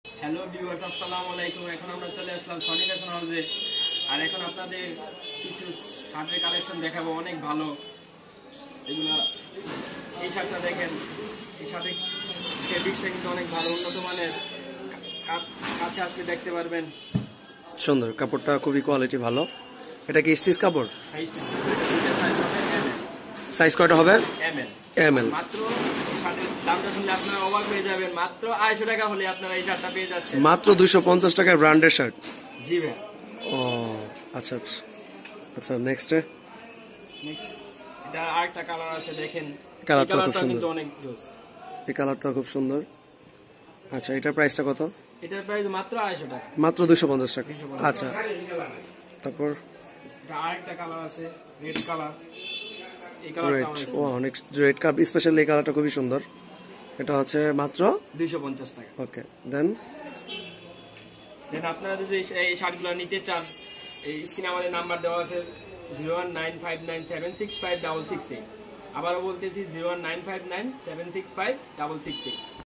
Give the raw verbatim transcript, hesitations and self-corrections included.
Hello viewers, আসসালামু আলাইকুম। এখন আমরা চলে আসলাম সনি ফ্যাশন হাউসে। আর এখন আপনাদের কিছু শার্টের কালেকশন দেখাবো, অনেক ভালো এগুলা। এই শার্টটা দেখেন, এই শার্টের ফেব্রিক্সটা কিন্তু অনেক ভালো, উন্নত মানের। কাছে আসলে দেখতে পারবেন, সুন্দর কাপড়টা, খুবই কোয়ালিটি ভালো। এটা কি স্টিচ কাপড়? সাইজ কয়টা হবে? M L. মাত্র শার্টের দামটা শুনলে আপনারা অবাক হয়ে যাবেন। মাত্র আড়াইশো টাকা হলে আপনারা এই শার্টটা পেয়ে যাচ্ছেন। মাত্র দুইশো পঞ্চাশ টাকায় ব্র্যান্ডের শার্ট? জি ভাই। ও আচ্ছা আচ্ছা আচ্ছা। নেক্সট এটা আরেকটা কালার আছে, দেখেন কালারটা খুব সুন্দর, অনেক জোস। এই কালারটা খুব সুন্দর। আচ্ছা, এটার প্রাইসটা কত? এটার প্রাইস মাত্র আড়াইশো টাকা। মাত্র দুইশো পঞ্চাশ টাকা। আচ্ছা, তারপর আরেকটা কালার আছে, রেড কালার। রেড, ও অনেক রেড কাপ স্পেশাল, এই কালারটা খুবই সুন্দর। এটা হচ্ছে মাত্র দুইশো পঞ্চাশ টাকা। ওকে, দেন দেন আপনারা যদি এই শার্টগুলো নিতে চান, এই স্ক্রিনে আমাদের নাম্বার দেওয়া আছে zero one nine five nine seven six five double six eight. আবারও বলতেছি zero one nine five nine seven six five double six eight.